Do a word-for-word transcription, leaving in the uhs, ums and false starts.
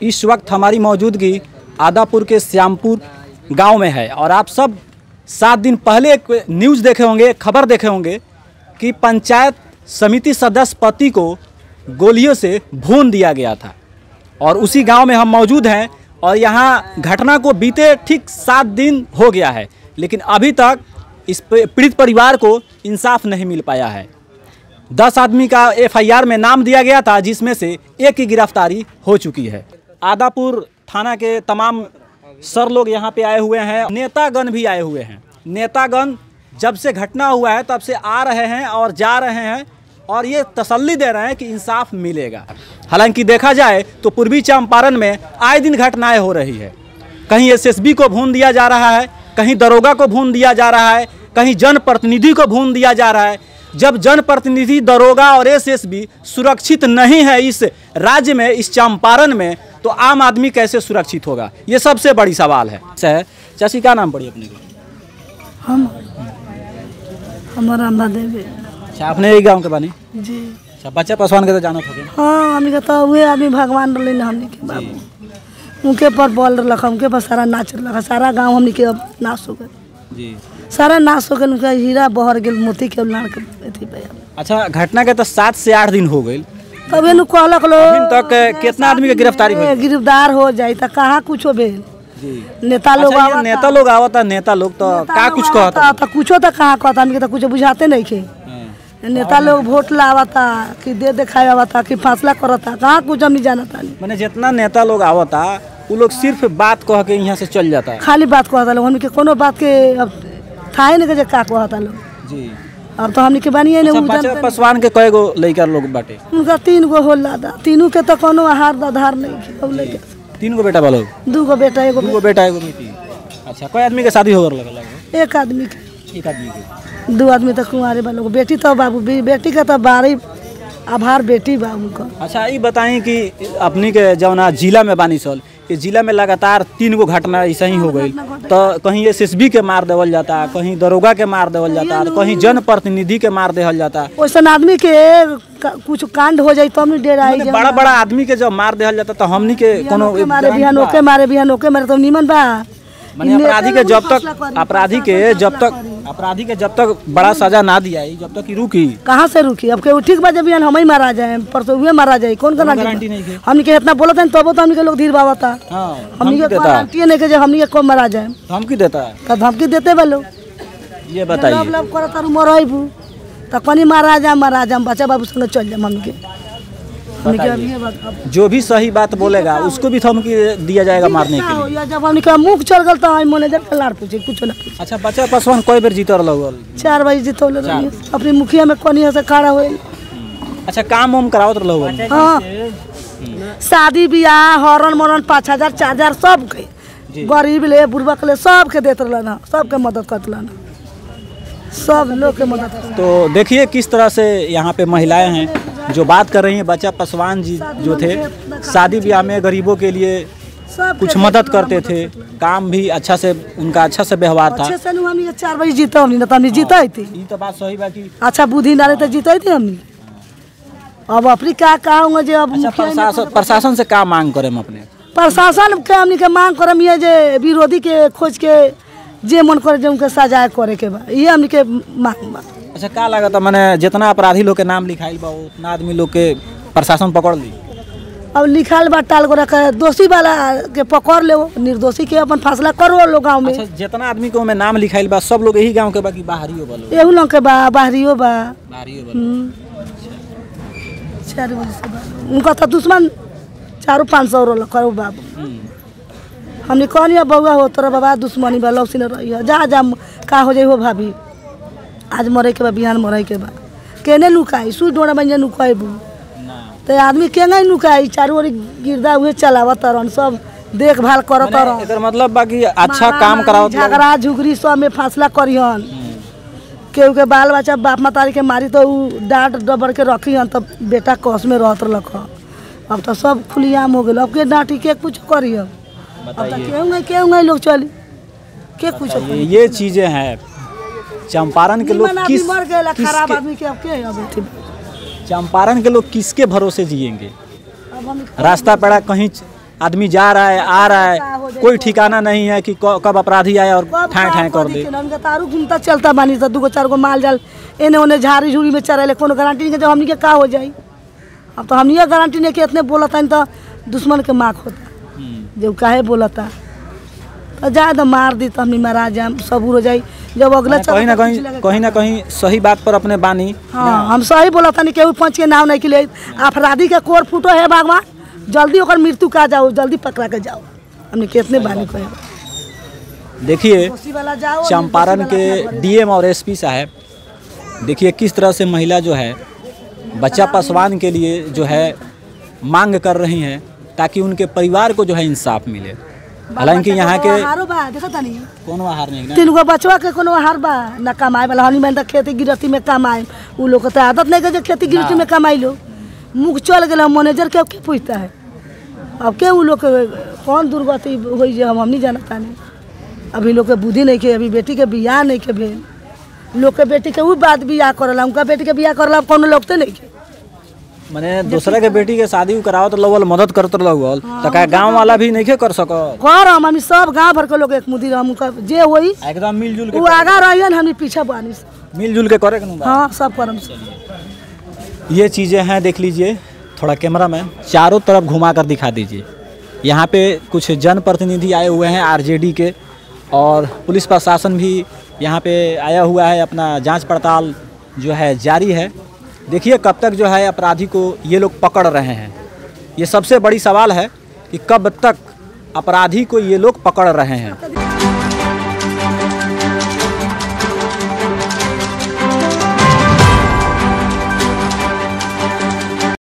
इस वक्त हमारी मौजूदगी आदापुर के श्यामपुर गांव में है और आप सब सात दिन पहले एक न्यूज़ देखे होंगे, खबर देखे होंगे कि पंचायत समिति सदस्य पति को गोलियों से भून दिया गया था और उसी गांव में हम मौजूद हैं और यहां घटना को बीते ठीक सात दिन हो गया है, लेकिन अभी तक इस पीड़ित परिवार को इंसाफ नहीं मिल पाया है। दस आदमी का एफ आई आर में नाम दिया गया था, जिसमें से एक की गिरफ्तारी हो चुकी है। आदापुर थाना के तमाम सर लोग यहाँ पे आए हुए हैं, नेतागण भी आए हुए हैं। नेतागण जब से घटना हुआ है तब से आ रहे हैं और जा रहे हैं और ये तसल्ली दे रहे हैं कि इंसाफ मिलेगा। हालांकि देखा जाए तो पूर्वी चंपारण में आए दिन घटनाएं हो रही है। कहीं एस एस बी को भून दिया जा रहा है, कहीं दरोगा को भून दिया जा रहा है, कहीं जनप्रतिनिधि को भून दिया जा रहा है। जब जनप्रतिनिधि, दरोगा और एस एस बी सुरक्षित नहीं है इस राज्य में, इस चंपारण में, तो आम आदमी कैसे सुरक्षित होगा? ये सबसे बड़ी सवाल है। चाची क्या नाम पड़ी अपने को? हम हमारा देवी। अच्छा, अपने यही गाँव के बानी जी। अच्छा, बच्चा पासवान के तो जाना था। हाँ, हमने कहता हुए आदमी भगवान रहे हमने के बाबू उनके पर बोल रखा, उनके पर सारा नाच रखा, सारा गांव हमने के अब नाश हो गए जी, सारा नाश हो गए। उनका हीरा बहर गए, मोती के लाड़ के अथी पे। अच्छा, घटना के तो सात से आठ दिन हो गए, तब इन कहलक लोग अभी तक कितना आदमी के गिरफ्तारी हुई? गिरफ्तार हो जाए तो कहाँ कुछ भेल जी। नेता लोग अच्छा, नेता लोग आवता, नेता लोग तो का कुछ कहता तो कुछ तो कहाँ कहता, हमके तो कुछ बुझाते नहीं थे। नेता लोग वोट लावता कि दे दिखाया कि फैसला करता, कहाँ कुछ हम नहीं जानता। मैंने जितना नेता लोग आवता वो लोग सिर्फ बात कह के यहाँ से चल जाता है, खाली बात कहता लोग, हमके कोनो बात के अब था ही नहीं का कहता लोग जी। और तो हमने के बानिए ने बच्चा पासवान के कई गो लड़का लोग बाटे? उनका तीन गो हो लादा, तीनों के तो कोनो आहार आधार नहीं। तीन गो बेटा वालों? दू गो बेटा, एगो दू गो बेटा, एगो बेटी। अच्छा, कोई आदमी के शादी हो गया? एक आदमी के। एक आदमी के? दो आदमी तो कुंवारे वालों को। बेटी तो बाबू, बेटी का तो बारह आभार बेटी बाबू का। अच्छा, ये बताएं कि अपनी के जौना जिला में बानी सल, कि जिला में लगातार तीन गो घटना ऐसा ही हो गई, तो कहीं एस एस बी के मार देवल जाता, कहीं दरोगा के मार देवल जाता, कहीं जनप्रतिनिधि के मार देवल जाता। वैसा आदमी के कुछ कांड हो जाए तो हमने डेरा आई। बड़ा बड़ा आदमी के जब मार देवल जाता तो हमनी के कोनो मारे बिहानो के मारे बिहानो के मारे तो नीमन बा। अपराधी के जब तक अपराधी के जब तक अपराधी के जब तक बड़ा सजा ना दिया जब तक रुकी, कहाँ से रुकी? अब के ठीक बा, जब हम ही मारा जाए, परसों हुए मारा जाए, कौन का गारंटी नहीं है? हमने के इतना बोला था तब तो हमने के लोग धीर बाबा था। हमने के गारंटी नहीं के जब हमने के कब मारा जाए। धमकी देता है? का धमकी देते बा लोग? ये बताइए। लब लब करता मरबू तो कहीं मारा जा मारा जा, बच्चा बाबू संग चल जाए। मम्मी के जो भी सही बात बोलेगा उसको भी धमकी दिया जाएगा मारने के लिए। जब हमने का मुख चल गल तो मैनेजर के लाड़ पूछे कुछ ना। अच्छा, बच्चा पासवान कई बार जीत रहा? चार बार जीत अपनी मुखिया में कोनिया से खड़ा हुए। अच्छा, काम वाम करावत रहा? हाँ, शादी ब्याह हरण मरण पाँच हजार चार हजार सब के, गरीब ले बुढ़वा के ले सब के देते रहना, सबके मदद करते रहना, सब लोग के मदद। तो देखिए किस तरह से यहाँ पे महिलाएं हैं जो बात कर रही हैं। बच्चा पासवान जी जो थे, शादी ब्याह में गरीबों के लिए कुछ मदद करते थे, काम भी अच्छा से, उनका अच्छा से व्यवहार था। हमने चार बजे जीता, हमने तो हमने जीता थी। ये तो बात सही बात की अच्छा बुद्धि डाले तो जीता थी हमने। अब अपनी क्या कहा जो अब प्रशासन प्रशासन से क्या मांग करें? अपने प्रशासन के हमने के मांग करम ये जे विरोधी के खोज के जे मन करे जो उनके सजाए करे के बा, ये हमने के मांग बा। अच्छा, क्या लगा मैंने जितना अपराधी लोग के नाम लिखाइल बा उतना आदमी लोग के प्रशासन पकड़ ली? अब लिखाल बा टाल को रखे, दोषी वाला के पकड़ ले, निर्दोषी के अपन फैसला करो लोग गाँव में। अच्छा, जितना आदमी को में नाम लिखाइल बा सब लोग यही गाँव के बा कि बाहरियो बा? एहू लोग के बा, बाहरियो बा, बाहरियो बा। चार बजे से उनका तो दुश्मन चारों पाँच सौ रोल करो बाबू। हमने कहनी बउआ हो तोरा बाबा दुश्मनी बा, लौसी न रही है, जा जा का हो जाए हो भाभी, आज मरे के बा, बिहान मरे के बा, केने लुकाई सू डोरा बन लुकाबू तो आदमी के नहीं लुकाई। चारों ओर गिरदा हुए चलावा तरन, सब देखभाल करो तरन। एकर मतलब बाकी अच्छा काम कराओ, झगड़ा झुगड़ी सब में फैसला करिहन। केहू के बाल बच्चा बाप मातारी के मारी तो डांट डबर के रखी हन, तब बेटा कस में रहत रख। अब तो सब खुलियाम हो गए, अब के डांटी के कुछ करी, अब तो केहू केहू लोग चली के कुछ। ये चीजें हैं चंपारण के लोग किस खराब आदमी के, अब के चंपारण के लोग किसके भरोसे जिएंगे? रास्ता पड़ा कहीं आदमी जा रहा है आ रहा है, कोई ठिकाना नहीं है कि कब अपराधी आए और ठाए ठाए कर दे। तारू घूमता चलता बानी तो दूगो चार गो माल जाल एने ओने झाड़ी झूड़ी में चरे, कोनो गारंटी नहीं कि जब हमनी के का हो जाई। अब तो हमनी गारंटी नहीं कि इतने बोलता तो दुश्मन के माख होता, जब काहे बोलता तो जाए तो मार दी तो हमनी मारा जाए सबूर हो जाई। जब अगला कहीं ना कहीं कहीं ना कहीं सही बात पर अपने बानी। हाँ हम सही बोला था नहीं, केहू पंच के नाव नहीं के अपराधी के कोर फूटो है भगवान, जल्दी ओकर मृत्यु का जाओ, जल्दी पकड़ा के जाओ। हमने कितने बानी कहे। देखिए चंपारण के डीएम और एसपी साहब, देखिए किस तरह से महिला जो है बच्चा पासवान के लिए जो है मांग कर रही हैं ताकि उनके परिवार को जो है इंसाफ मिले। हालांकि यहाँ के कोनो आहार नहीं, तीन गो बचवा के कोनो आहार बा न कमाए वाला। हनी में खेती गिरती में कमाए, उ लोग तो आदत नहीं के खेती गिरती में कमाई लो। मुख चल गया मैनेजर के के पूछता है, अब के उ लोग कौन दुर्गति हुई जे हम हम नहीं जानता नहीं। अभी लोग के बुद्धि नहीं के, अभी बेटी के बियाह नहीं के भेल, लोग के बेटी के उ बात बियाह करला, उनका बेटी के बियाह करला कोनो लोग तो नहीं के। मैंने दूसरा के बेटी के शादी कराओ तो लोग मदद करते लोग, तो क्या गांव वाला भी नहीं कर सको? कर हम सब गांव भर के लोग एक मुदी हम जे होई एकदम मिलजुल के वो आगा रहिए, हम पीछे बानी मिलजुल के करे। हाँ सब करम से ये चीज़ें हैं, देख लीजिए थोड़ा कैमरा में चारों तरफ घुमा कर दिखा दीजिए। यहाँ पे कुछ जनप्रतिनिधि आए हुए हैं आरजेडी के, और पुलिस प्रशासन भी यहाँ पे आया हुआ है, अपना जांच पड़ताल जो है जारी है। देखिए कब तक जो है अपराधी को ये लोग पकड़ रहे हैं, ये सबसे बड़ी सवाल है कि कब तक अपराधी को ये लोग पकड़ रहे हैं।